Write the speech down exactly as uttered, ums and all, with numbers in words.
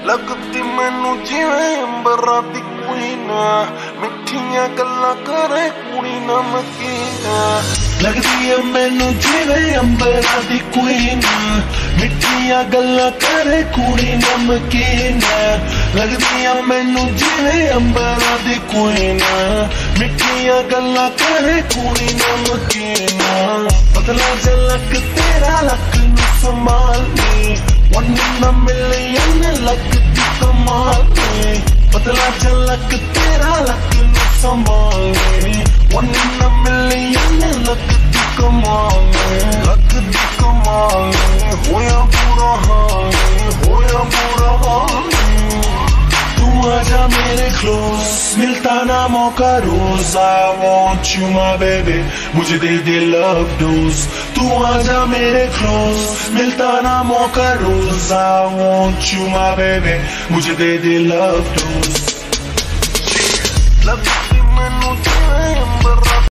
लगती मैनू जिवें अंबरा दी कुड़ी ना, मिठियां गल्लां करे कुड़ी नमकीन। लगदी है मैनू जिवें अंबरा दी कुड़ी ना, मिठियां गल्लां करे कुड़ी नमकीन। लगदी है मैनू जिवें अंबरा दी कुड़ी ना, मिठियां गल्लां करे कुड़ी नमकीन। पतला झलक तेरा लक नू संभालनी, वन इन अ मिलियन लगती कमाल में। पतला झलक तेरा लक नू संभालनी, वन इन अ मिलियन लगती कमाल में। लगती कमाल में, होया बुरा हाल में, होया बुरा हाल में। तू आजा मेरे क्लोज, मिलता ना मौका रोज। I want you my baby, मुझे दे दे लव डोज। तू आजा मेरे क्लोज, मिलता ना मौका रोज। I want you my baby, मुझे दे दे लव डोज।